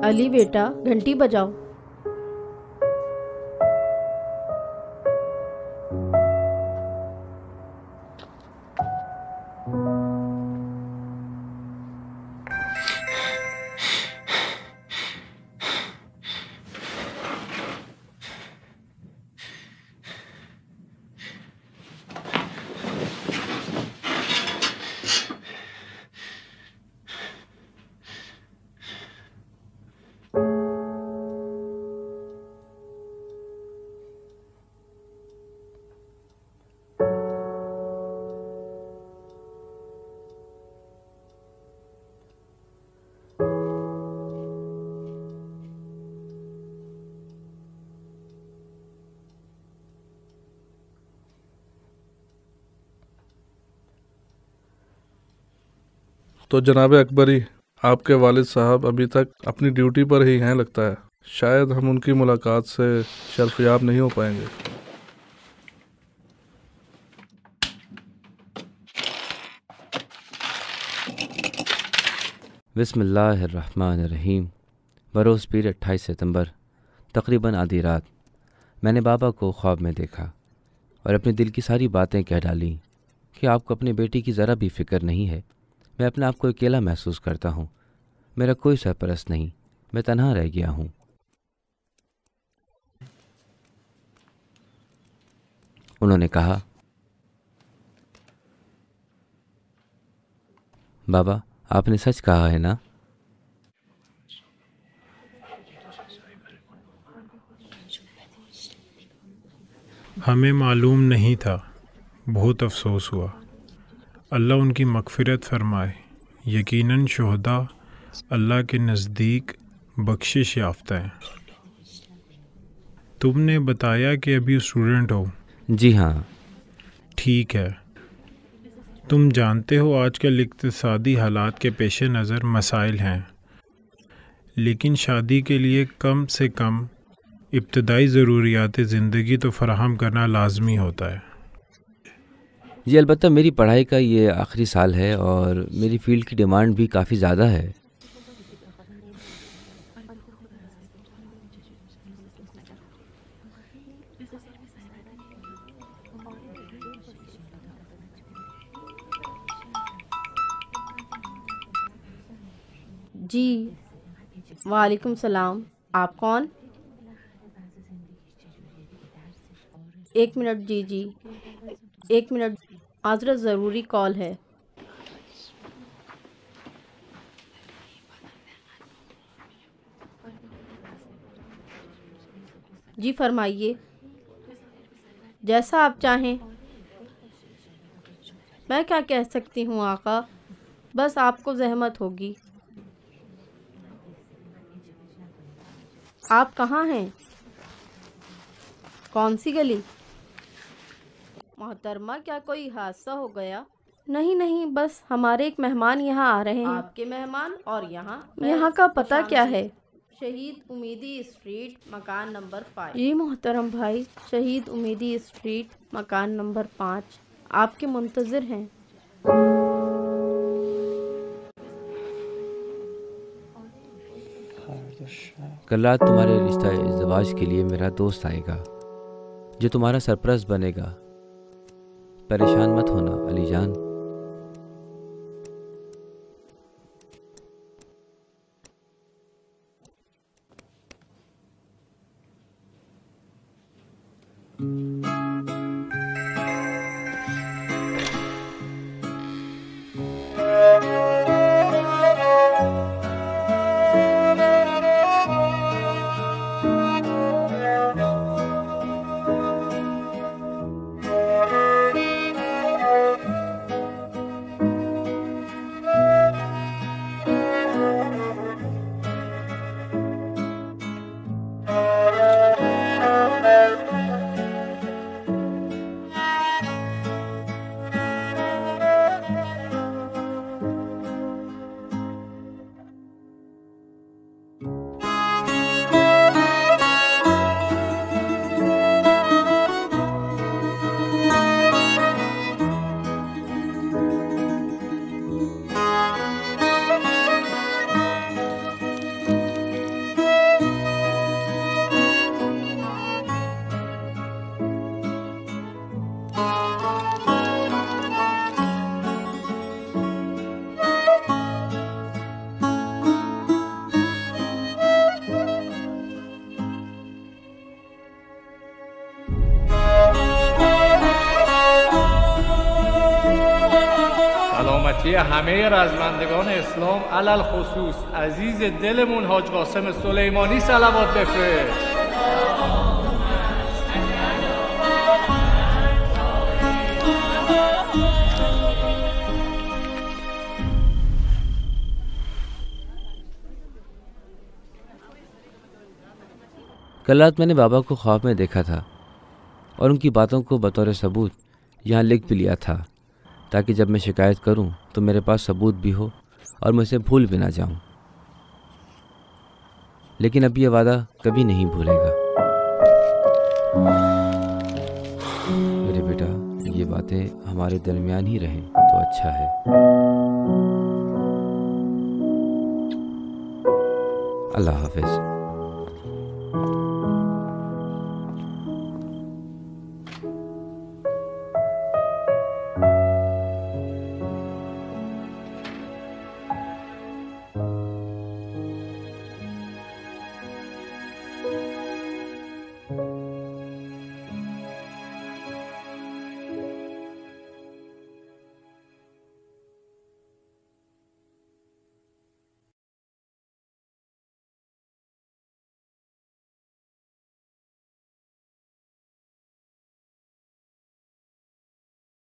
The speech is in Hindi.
अली बेटा, घंटी बजाओ। तो जनाब अकबरी, आपके वालिद साहब अभी तक अपनी ड्यूटी पर ही हैं लगता है। शायद हम उनकी मुलाकात से शर्फयाब नहीं हो पाएंगे। बिस्मिल्लाहिर्रहमानिर्रहीम। बरोज़ पीर 28 सितंबर तकरीबन आधी रात मैंने बाबा को ख्वाब में देखा और अपने दिल की सारी बातें कह डाली कि आपको अपनी बेटी की ज़रा भी फ़िक्र नहीं है। मैं अपने आप को अकेला महसूस करता हूँ। मेरा कोई सरपरस्त नहीं, मैं तन्हा रह गया हूँ। उन्होंने कहा, बाबा आपने सच कहा है ना? हमें मालूम नहीं था, बहुत अफसोस हुआ। अल्लाह उनकी मग़फ़िरत फ़रमाए। यकीनन शुहदा अल्लाह के नज़दीक बख्शिश याफ्ता हैं। तुमने बताया कि अभी स्टूडेंट हो। जी हाँ। ठीक है। तुम जानते हो आजकल इक़्तिसादी हालात के पेश नज़र मसाइल हैं, लेकिन शादी के लिए कम से कम इब्तदाई ज़रूरियात ज़िंदगी तो फ़राहम करना लाजमी होता है। जी अलबत्ता मेरी पढ़ाई का ये आखिरी साल है और मेरी फ़ील्ड की डिमांड भी काफ़ी ज़्यादा है। जी वालेकुम सलाम। आप कौन? एक मिनट। जी एक मिनट, माज़रत ज़रूरी कॉल है। जी फरमाइए। जैसा आप चाहें। मैं क्या कह सकती हूँ आका, बस आपको जहमत होगी। आप कहाँ हैं? कौन सी गली? मोहतरमा, क्या कोई हादसा हो गया? नहीं, बस हमारे एक मेहमान यहाँ आ रहे हैं। आपके मेहमान? और यहाँ का पता क्या है? शहीद उम्मीदी स्ट्रीट, मकान नंबर 5। जी मोहतरम भाई, शहीद उम्मीदी स्ट्रीट, मकान नंबर 5। आपके मुंतज़िर हैं। कल रात तुम्हारे रिश्ता इज़्ज़वाज के लिए मेरा दोस्त आएगा जो तुम्हारा सरपरस्त बनेगा। परेशान मत होना अली जान। برکاتی همه رزمندگان اسلام علل خصوص عزیز دلمون حاج قاسم سلیمانی صلوات بفرست. कल रात मैंने बाबा को ख्वाब में देखा था और उनकी बातों को बतौर सबूत यहाँ लिख भी लिया था, ताकि जब मैं शिकायत करूँ तो मेरे पास सबूत भी हो और मैं उसे भूल भी ना जाऊँ। लेकिन अब ये वादा कभी नहीं भूलेगा। मेरे बेटा, ये बातें हमारे दरमियान ही रहें तो अच्छा है। अल्लाह हाफिज़।